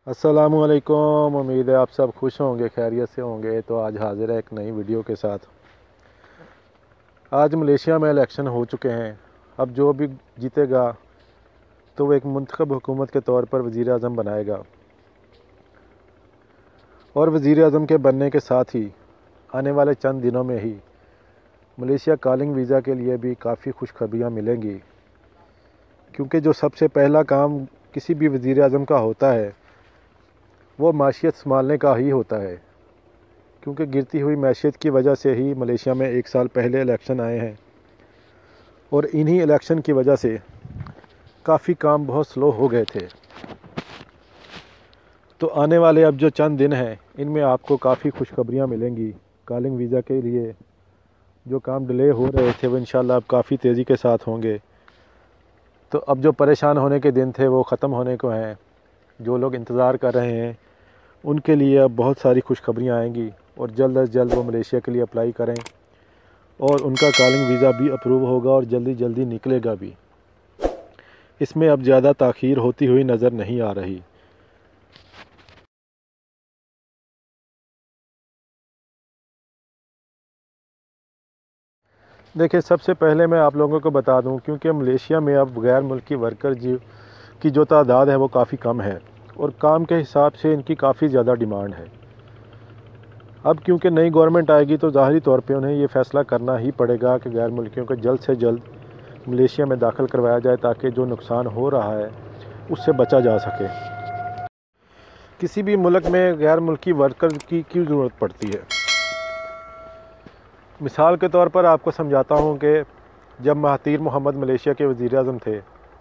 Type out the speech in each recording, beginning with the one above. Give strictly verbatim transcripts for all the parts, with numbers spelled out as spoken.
अस्सलामुअलैकुम। उम्मीद है आप सब खुश होंगे, खैरियत से होंगे। तो आज हाजिर है एक नई वीडियो के साथ। आज मलेशिया में इलेक्शन हो चुके हैं। अब जो भी जीतेगा तो वो एक मुंतखब हुकूमत के तौर पर वज़ीर आज़म बनाएगा, और वज़ीर आज़म के बनने के साथ ही आने वाले चंद दिनों में ही मलेशिया कॉलिंग वीज़ा के लिए भी काफ़ी खुशखबरियाँ मिलेंगी। क्योंकि जो सबसे पहला काम किसी भी वज़ीर आज़म का होता है वो माशियत संभालने का ही होता है। क्योंकि गिरती हुई मैशियत की वजह से ही मलेशिया में एक साल पहले इलेक्शन आए हैं, और इन्हीं इलेक्शन की वजह से काफ़ी काम बहुत स्लो हो गए थे। तो आने वाले अब जो चंद दिन हैं इनमें आपको काफ़ी खुशखबरियाँ मिलेंगी। कॉलिंग वीज़ा के लिए जो काम डिले हो रहे थे वो इंशाल्लाह अब काफ़ी तेज़ी के साथ होंगे। तो अब जो परेशान होने के दिन थे वो ख़त्म होने को हैं। जो लोग इंतज़ार कर रहे हैं उनके लिए अब बहुत सारी खुशखबरियाँ आएंगी, और जल्द अज जल्द वो मलेशिया के लिए अप्लाई करें और उनका कॉलिंग वीज़ा भी अप्रूव होगा और जल्दी जल्दी निकलेगा भी। इसमें अब ज़्यादा ताख़ीर होती हुई नज़र नहीं आ रही। देखिए, सबसे पहले मैं आप लोगों को बता दूं, क्योंकि मलेशिया में अब गैर मुल्की वर्कर जी की जो तादाद है वो काफ़ी कम है, और काम के हिसाब से इनकी काफ़ी ज़्यादा डिमांड है। अब क्योंकि नई गवर्नमेंट आएगी तो ज़ाहिरी तौर पे उन्हें ये फ़ैसला करना ही पड़ेगा कि गैर मुल्कियों को जल्द से जल्द मलेशिया में दाखिल करवाया जाए, ताकि जो नुकसान हो रहा है उससे बचा जा सके। किसी भी मुल्क में गैर मुल्की वर्कर की क्यों ज़रूरत पड़ती है? मिसाल के तौर पर आपको समझाता हूँ कि जब महातीर मोहम्मद मलेशिया के वज़ीर आज़म थे,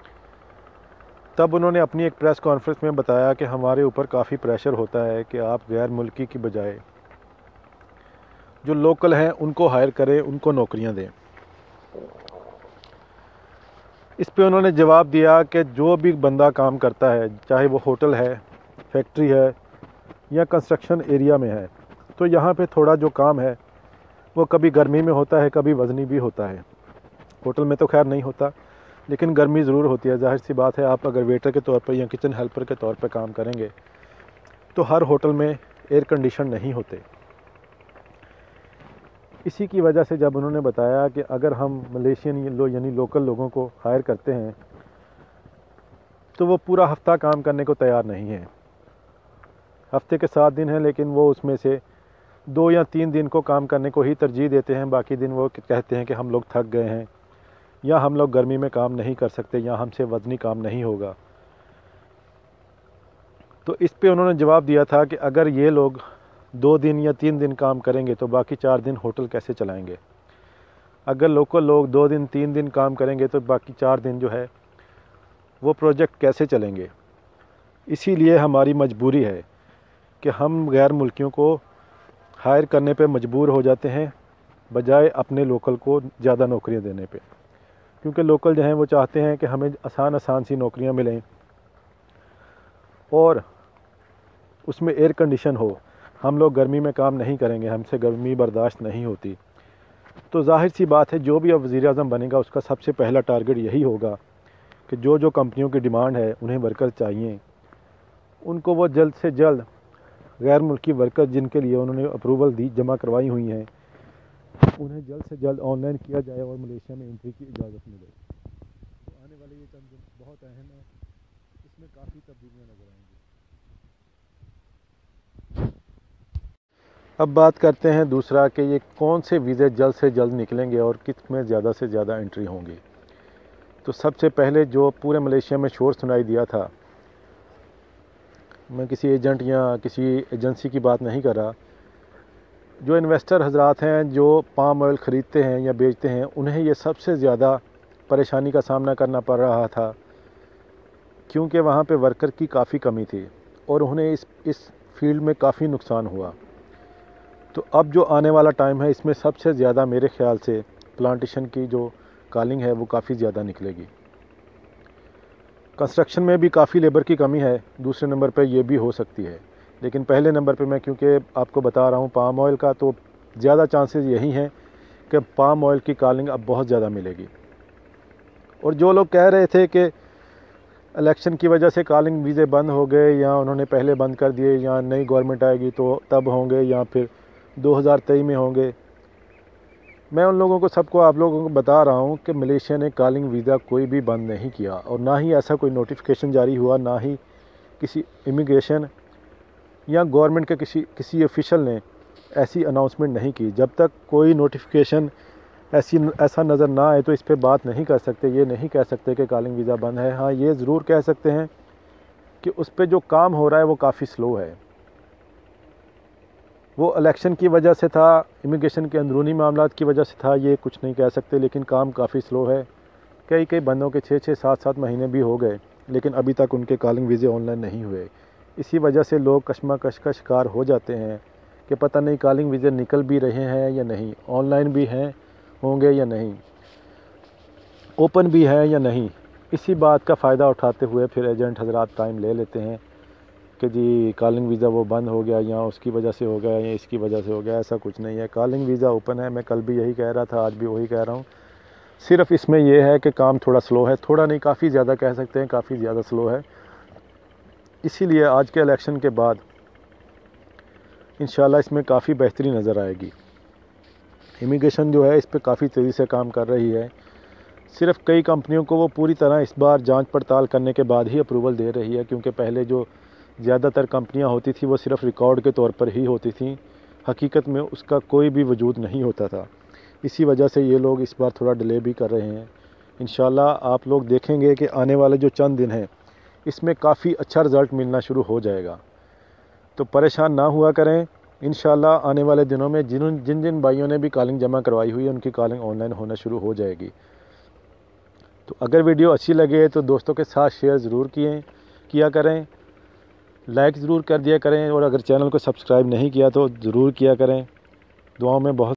तब उन्होंने अपनी एक प्रेस कॉन्फ्रेंस में बताया कि हमारे ऊपर काफ़ी प्रेशर होता है कि आप गैर मुल्की की बजाय जो लोकल हैं उनको हायर करें, उनको नौकरियां दें। इस पे उन्होंने जवाब दिया कि जो भी बंदा काम करता है, चाहे वो होटल है, फैक्ट्री है या कंस्ट्रक्शन एरिया में है, तो यहाँ पे थोड़ा जो काम है वो कभी गर्मी में होता है, कभी वज़नी भी होता है। होटल में तो खैर नहीं होता, लेकिन गर्मी ज़रूर होती है। जाहिर सी बात है, आप अगर वेटर के तौर पर या किचन हेल्पर के तौर पर काम करेंगे तो हर होटल में एयर कंडीशन नहीं होते। इसी की वजह से जब उन्होंने बताया कि अगर हम मलेशियन लो यानी लोकल लोगों को हायर करते हैं तो वो पूरा हफ्ता काम करने को तैयार नहीं है। हफ्ते के सात दिन हैं, लेकिन वो उसमें से दो या तीन दिन को काम करने को ही तरजीह देते हैं। बाकी दिन वो कहते हैं कि हम लोग थक गए हैं, या हम लोग गर्मी में काम नहीं कर सकते, या हमसे वज़नी काम नहीं होगा। तो इस पे उन्होंने जवाब दिया था कि अगर ये लोग दो दिन या तीन दिन काम करेंगे तो बाकी चार दिन होटल कैसे चलाएंगे। अगर लोकल लोग दो दिन तीन दिन काम करेंगे तो बाकी चार दिन जो है वो प्रोजेक्ट कैसे चलेंगे। इसीलिए हमारी मजबूरी है कि हम गैर मुल्कियों को हायर करने पे मजबूर हो जाते हैं, बजाय अपने लोकल को ज़्यादा नौकरियां देने पे। क्योंकि लोकल जो हैं वो चाहते हैं कि हमें आसान आसान सी नौकरियां मिलें और उसमें एयर कंडीशन हो। हम लोग गर्मी में काम नहीं करेंगे, हमसे गर्मी बर्दाश्त नहीं होती। तो जाहिर सी बात है, जो भी अब वज़ीर आज़म बनेगा उसका सबसे पहला टारगेट यही होगा कि जो जो कंपनियों की डिमांड है, उन्हें वर्कर चाहिए, उनको वो जल्द से जल्द गैर मुल्की वर्कर जिनके लिए उन्होंने अप्रूवल दी जमा करवाई हुई हैं, उन्हें जल्द से जल्द ऑनलाइन किया जाए और मलेशिया में एंट्री की इजाज़त मिले। तो आने वाले ये चंद दिन बहुत अहम है, इसमें काफ़ी तब्दीलियाँ नज़र आएंगी। अब बात करते हैं दूसरा कि ये कौन से वीज़े जल्द से जल्द निकलेंगे और किस में ज़्यादा से ज़्यादा एंट्री होंगी। तो सबसे पहले जो पूरे मलेशिया में शोर सुनाई दिया था, मैं किसी एजेंट या किसी एजेंसी की बात नहीं कर रहा, जो इन्वेस्टर हजरात हैं जो पाम ऑयल ख़रीदते हैं या बेचते हैं, उन्हें ये सबसे ज़्यादा परेशानी का सामना करना पड़ रहा था, क्योंकि वहाँ पे वर्कर की काफ़ी कमी थी और उन्हें इस इस फील्ड में काफ़ी नुकसान हुआ। तो अब जो आने वाला टाइम है, इसमें सबसे ज़्यादा मेरे ख़्याल से प्लांटेशन की जो कॉलिंग है वो काफ़ी ज़्यादा निकलेगी। कंस्ट्रक्शन में भी काफ़ी लेबर की कमी है, दूसरे नंबर पे ये भी हो सकती है। लेकिन पहले नंबर पे मैं क्योंकि आपको बता रहा हूँ पाम ऑयल का, तो ज़्यादा चांसेस यही हैं कि पाम ऑयल की कॉलिंग अब बहुत ज़्यादा मिलेगी। और जो लोग कह रहे थे कि इलेक्शन की वजह से कॉलिंग वीज़े बंद हो गए, या उन्होंने पहले बंद कर दिए, या नई गवर्नमेंट आएगी तो तब होंगे, या फिर दो हज़ार तेईस में होंगे। मैं उन लोगों को सबको आप लोगों को बता रहा हूँ कि मलेशिया ने कॉलिंग वीज़ा कोई भी बंद नहीं किया, और ना ही ऐसा कोई नोटिफिकेशन जारी हुआ, ना ही किसी इमिग्रेशन या गवर्नमेंट के किसी किसी ऑफिशियल ने ऐसी अनाउंसमेंट नहीं की। जब तक कोई नोटिफिकेशन ऐसी ऐसा नज़र ना आए तो इस पर बात नहीं कर सकते, ये नहीं कह सकते कि कॉलिंग वीज़ा बंद है। हाँ, ये ज़रूर कह सकते हैं कि उस पर जो काम हो रहा है वो काफ़ी स्लो है। वो इलेक्शन की वजह से था, इमिग्रेशन के अंदरूनी मामलात की वजह से था, ये कुछ नहीं कह सकते, लेकिन काम काफ़ी स्लो है। कई कई बंदों के छः छः सात सात महीने भी हो गए, लेकिन अभी तक उनके कॉलिंग वीज़े ऑनलाइन नहीं हुए। इसी वजह से लोग कशमकश का शिकार हो जाते हैं कि पता नहीं कॉलिंग वीज़े निकल भी रहे हैं या नहीं, ऑनलाइन भी हैं होंगे या नहीं, ओपन भी है या नहीं। इसी बात का फ़ायदा उठाते हुए फिर एजेंट हजरात टाइम ले लेते हैं कि जी कॉलिंग वीज़ा वो बंद हो गया, या उसकी वजह से हो गया, या इसकी वजह से हो गया। ऐसा कुछ नहीं है, कॉलिंग वीज़ा ओपन है। मैं कल भी यही कह रहा था, आज भी वही कह रहा हूँ। सिर्फ इसमें यह है कि काम थोड़ा स्लो है, थोड़ा नहीं काफ़ी ज़्यादा कह सकते हैं, काफ़ी ज़्यादा स्लो है। इसीलिए आज के इलेक्शन के बाद इंशाल्लाह इसमें काफ़ी बेहतरी नज़र आएगी। इमिग्रेशन जो है इस पर काफ़ी तेज़ी से काम कर रही है। सिर्फ कई कंपनियों को वो पूरी तरह इस बार जांच पड़ताल करने के बाद ही अप्रूवल दे रही है, क्योंकि पहले जो ज़्यादातर कंपनियां होती थी वो सिर्फ रिकॉर्ड के तौर पर ही होती थी, हकीकत में उसका कोई भी वजूद नहीं होता था। इसी वजह से ये लोग इस बार थोड़ा डिले भी कर रहे हैं। इंशाल्लाह आप लोग देखेंगे कि आने वाले जो चंद दिन हैं इसमें काफ़ी अच्छा रिज़ल्ट मिलना शुरू हो जाएगा। तो परेशान ना हुआ करें। इंशाल्लाह आने वाले दिनों में जिन जिन जिन भाइयों ने भी कॉलिंग जमा करवाई हुई है उनकी कॉलिंग ऑनलाइन होना शुरू हो जाएगी। तो अगर वीडियो अच्छी लगे तो दोस्तों के साथ शेयर ज़रूर किए किया करें, लाइक ज़रूर कर दिया करें, और अगर चैनल को सब्सक्राइब नहीं किया तो ज़रूर किया करें। दुआओं में बहुत